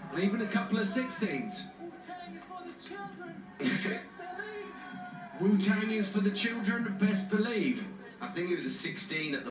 And even a couple of 16s. Wu-Tang is for the children, best believe. I think it was a 16 at the